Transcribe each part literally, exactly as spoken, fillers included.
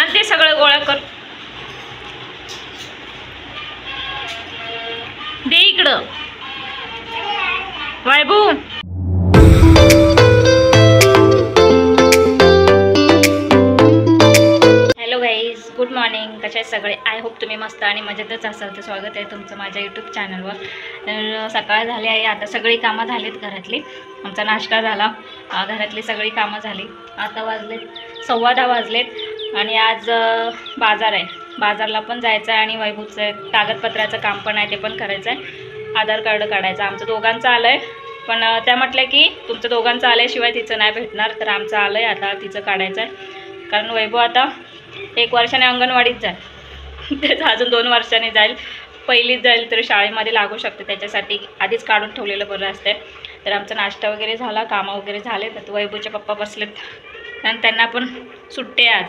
आण ते सगळं गोळा कर, दे इकडं Vaibhu. Hello guys, good morning. कशा आहेत सगळे? आय होप तुम्ही मस्त आणि मजेतच असाल. तर स्वागत आहे तुमचं माझ्या यूट्यूब चॅनलवर. तर सकाळ झाली आहे, आता सगळी कामं झालीत घरातली. आमचा नाश्ता झाला, घरातली सगळी कामं झाली. आता वाजलेत सव्वा दहा वाजलेत आणि आज बाजार आहे, बाजारला पण जायचं आहे आणि वैभवचं कागदपत्राचं काम पण आहे, ते पण करायचं आहे. आधार कार्ड काढायचं आमचं दोघांचं आलं आहे, पण त्या म्हटलं की तुमचं दोघांचं आल्याशिवाय तिचं नाही भेटणार. तर आमचं आलं आहे, आता तिचं काढायचं आहे. कारण वैभव आता एक वर्षाने अंगणवाडीत जाईल, त्याचं अजून दोन वर्षांनी जाईल, पहिलीच जाईल, तर शाळेमध्ये लागू शकते. त्याच्यासाठी आधीच काढून ठेवलेलं बरं असते. तर आमचा नाश्ता वगैरे झाला, कामं वगैरे झाले. तर वैभवचे पप्पा बसलेत आणि त्यांना पण सुट्टी आहे आज.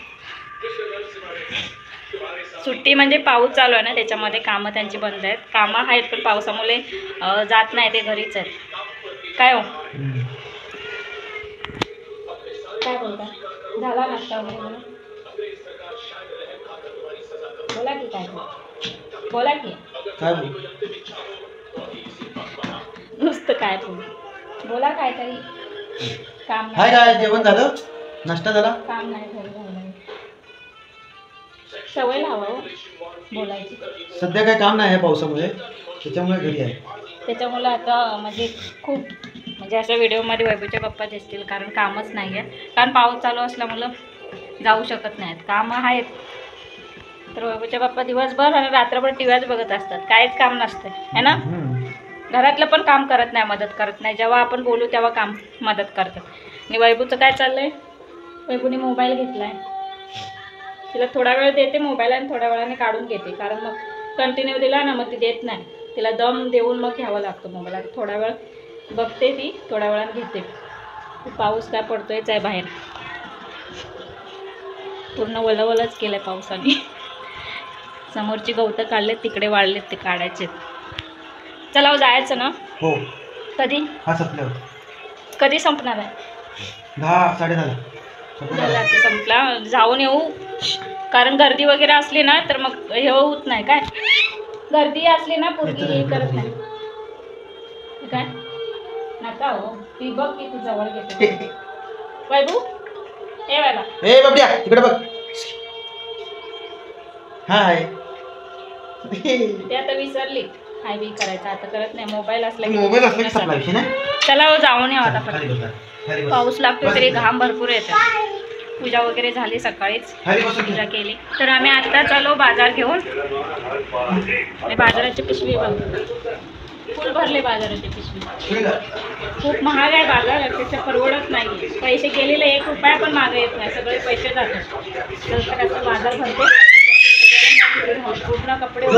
सुट्टी म्हणजे पाऊस चालू आहे ना, त्याच्यामध्ये कामं त्यांची बंद आहेत. कामं आहेत पण पावसामुळे जात नाही, ते घरीच आहेत. काय हो, काय बोलता? झाला नाश्ता वगैरे? बोला की, काय बोला की, काय नुसतं काय बोल बोला, काय तरी काम हाय. काय जेवण झालं, नाश्ता झाला? काम नाही झालं, सवय लावा बोलायची. सध्या काय काम नाही आहे पावसामुळे, त्याच्यामुळे घरी आहे. त्याच्यामुळे आता म्हणजे खूप म्हणजे अशा व्हिडिओमध्ये वैभवचे पप्पा दिसतील, कारण कामच नाही आहे. कारण पाऊस चालू असल्यामुळं जाऊ शकत नाहीत, कामं आहेत. तर वैभवचे पप्पा दिवसभर आणि रात्रभर टी व्हीच बघत असतात, काहीच काम नसतं है ना. घरातलं पण काम करत नाही, मदत करत नाही. जेव्हा आपण बोलू तेव्हा काम मदत करतात. आणि वैभवचं काय चाललं आहे, वैभवने मोबाईल घेतला आहे, तिला थोडा वेळ देते मोबाईल आणि थोड्या वेळाने काढून घेते. कारण मग कंटिन्यू दिला ना मग ती देत नाही, तिला दम देऊन मग घ्यावं लागतं मोबाईल. आता थोडा वेळ बघते ती, थोड्या वेळाने घेते. पाऊस काय पडतोयच आहे बाहेर, पूर्ण वलवलच केलं आहे पावसाने. समोरची गवतं काढलेत, तिकडे वाढलेत, ते काढायचे. चला जायचं ना. हो. कधी? हा संपल्यावर. कधी संपणार आहे? दहा साडे दहाला संपला. जाऊन येऊ, कारण गर्दी वगैरे असली ना तर मग हे होत नाही. काय गर्दी असली ना पूर्वी हे करत नाही. काय नका हो, ती बघ की तू जवळ घेते. वैभू ए बाबा, ए बाबड्या तिकडे बघ. हाय. ते आता विसरली, हाय बी करायचं आता करत नाही. मोबाईल असला की मोबाईल असला की संपला ना. चला जाऊन येऊ आता. पाऊस लागतो तरी घाम भरपूर येतं. पूजा वगैरे झाली, सकाळीच पूजा केली. तर आम्ही आता चालू बाजार घेऊन. बाजाराची पिशवी बघ, फुल भरले बाजाराची पिशवी. खूप महाग आहे बाजार, त्याच्या परवडत नाही. पैसे गेलेले एक रुपया पण मागे येत नाही, सगळे पैसे जातात. तर असं बाजार भरते, पूर्ण कपडे.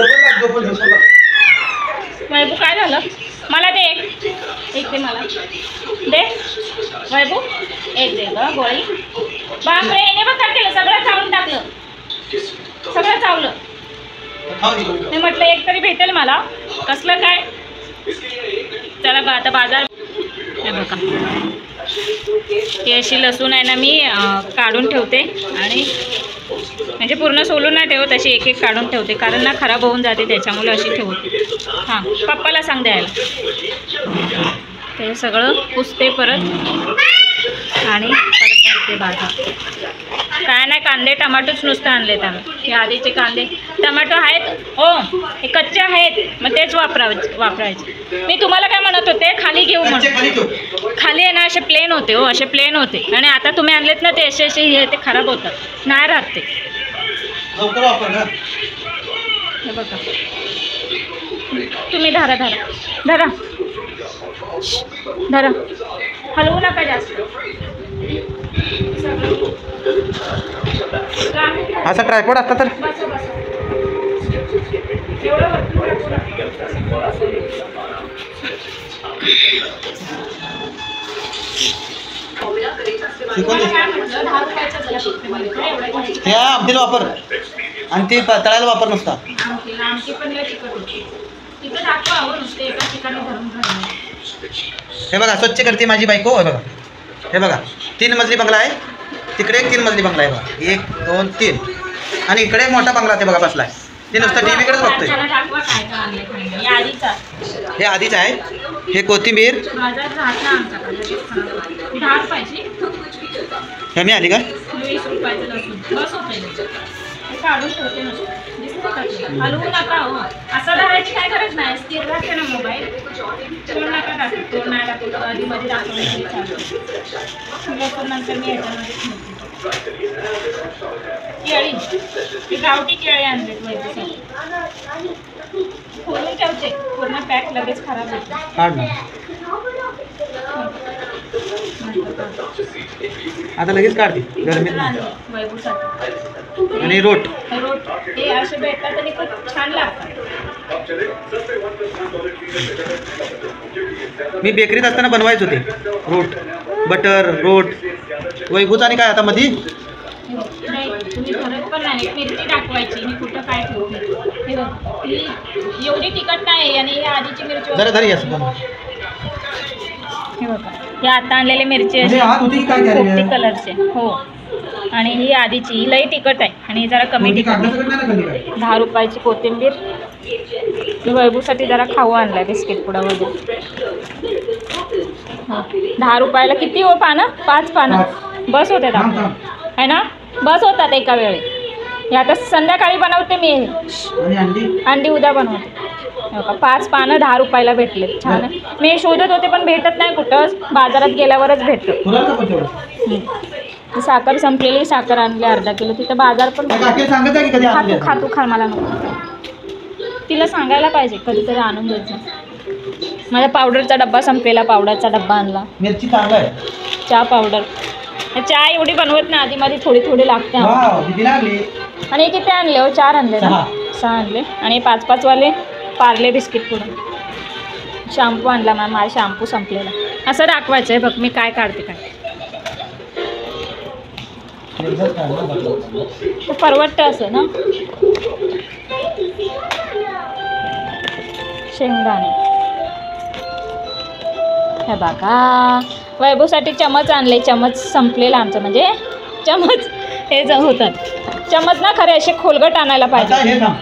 वैभू काय झालं, मला दे एक एक दे, मला दे वैभू, एक दे ग गोळी. बापरे, येणे बघ काय केलं, सगळं चावून टाकलं, सगळं चावलं. मी म्हटलं एक तरी भेटेल मला, कसलं काय. चला बा आता बाजार. हे बघा, ही अशी लसूण आहे ना, मी काढून ठेवते आणि म्हणजे पूर्ण सोलून नाही ठेवत, अशी एक एक काढून ठेवते. कारण ना खराब होऊन जाते, त्याच्यामुळे अशी ठेवते. हां, पप्पाला सांग द्यायला. ते सगळं पुसते परत आणि परत करते बाजार. काय नाही, कांदे टमाटोच नुसतं आणलेत आम्ही. हे आधीचे कांदे टमाटो आहेत हो, हे कच्चे आहेत, मग तेच वापरायचे वापरायचे मी तुम्हाला काय म्हणत होते, खाली घेऊ म्हणून. खाली आहे ना असे प्लेन होते हो, असे प्लेन होते. आणि आता तुम्ही आणलेत ना ते असे असे हे, ते खराब होतात, नाही राहत ते. हे बघा, तुम्ही धरा धरा धरा धरा, हलवू नका जास्त. असा ट्रायपॉड असता तर त्या आमटीला वापर आणि ते तळायला वापर नसता. हे बघा, स्वच्छ करते माझी बायको. हे बघा, हे बघा, तीन मजली बंगला आहे, तिकडे एक तीन मजली बंगला आहे बघा, एक दोन तीन. आणि इकडे एक मोठा बंगला ते बघा बसलाय, ते नुसतं टी व्हीकडेच बघतोय. हे आधीच आहे. हे कोथिंबीर हे मी आली का काढून ठेवते हलवू नका हो, असं धरायची काय गरज नाही, स्थिर राहते ना मोबाईल. तोड नका टाकू, तोड नाही टाकू, आधी मध्ये दाखवलं चालतं. नंतर मी ह्याच्यामध्ये केळी, ही गावठी केळी आणले वैद्यसाठी, खोलून ठेवते, पूर्ण पॅक लगेच खराब होते. आता लगेच काढते गरमीत. वैभवसाठी आणि रोट रोट हे असे भेटतात आणि खूप छान लागतात. मी बेकरीत असताना बनवायचे होते रोट, बटर रोट. वैभूत आणि काय आता मधी नाही तुम्ही भरत पण नाही, मिरची टाकवायची. मी कुठं काय ठेवते हे बघ, ही एवढी तिखट नाही आणि ही आधीची मिरची जरा धरी असं बनव. हे बघा, हे आता आणलेले मिरची पोपटी कलरचे हो, आणि ही आधीची ही लई तिखट आहे आणि जरा कमी तिखट. दहा रुपयाची कोथिंबीर. ही वैभूसाठी जरा खाऊ आणलाय बिस्किट पुडा वगैरे. दहा रुपयाला किती हो पानं? पाच पानं बस होते आहे ना, बस होतात एका वेळी. हे आता संध्याकाळी बनवते मी, अंडी उद्या बनवते. हो का, पाच पानं दहा रुपयाला भेटले, छान. मी शोधत होते पण भेटत नाही कुठंच, बाजारात गेल्यावरच भेटतं. साखर संपलेली, साखर आणली अर्धा किलो. तिथं बाजार पण खातू खातू खा, मला नको. तिला सांगायला पाहिजे कधीतरी आणून द्यायचं. माझ्या पावडरचा डब्बा संपलेला, पावडरचा डब्बा आणला. मिरची चांगला आहे. चहा पावडर, चहा एवढी बनवत नाही, आधी मध्ये थोडी थोडी लागते. आणि किती आणले हो? चार आणले ना, सहा आणले. आणि पाच पाच वाले पार्ले बिस्किट पुढे. शॅम्पू आणला मॅम, माझा शॅम्पू संपलेला. असं दाखवायचं आहे बघ मी काय काढते काय. परवडतं असं ना. शेंगदाणे हे बघा, वैभवसाठी चमच आणले. चमच संपलेला आमचं, म्हणजे चमच हे ज होतात. चमच ना खरे असे खोलगट आणायला पाहिजे.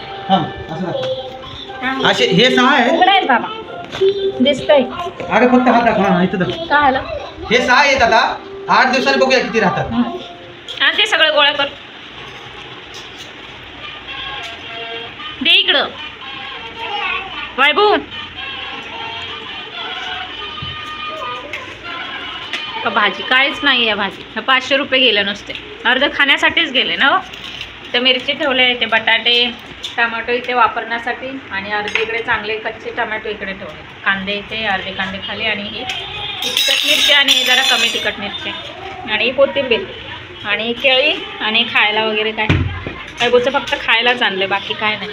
असे हे सहा आहे. उघडा आहेत बाबा, दिसतंय. अरे फक्त हात दाखवा इथं. काय झालं? हे सहा आहेत. आता आठ दिवसांनी बघूया किती राहतात. आणि ते सगळं गोळा कर, दे इकडं वैभव. का भाजी काहीच नाही आहे. भाजी पाचशे रुपये गेले नुसते, अर्ध खाण्यासाठीच गेले ना हो. ते मिरची ठेवले, ते बटाटे टमॅटो इथे वापरण्यासाठी, आणि अर्धे इकडे चांगले कच्चे टमॅटो इकडे ठेवले. कांदे इथे, अर्धे कांदे खाली, आणि ही तिखट मिरची आणि जरा कमी तिखट मिरची, आणि कोथिंबीर, आणि केळी, आणि खायला वगैरे काय वैभवचं फक्त खायलाच आणलं, बाकी काय नाही.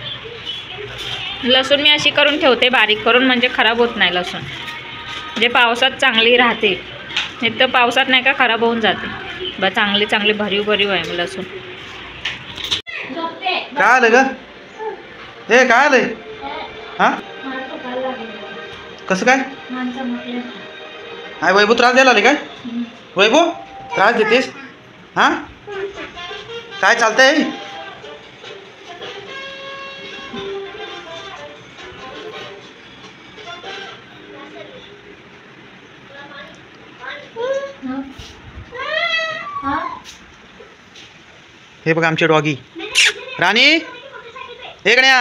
लसूण मी अशी करून ठेवते बारीक करून, म्हणजे खराब होत नाही लसूण. म्हणजे पावसात चांगली राहते, एक तर पावसात नाही का खराब होऊन जाते. बा चांगली चांगली भरीव भरीव आहे लसूण. काय आलं ग? हे काय आलंय? हा कसं काय? हाय वैभव त्रास द्यायला आले काय? वैभव त्रास देतेस? हा काय चालतंय? हे बघा आमचे डॉगी. राणी हे गण्या.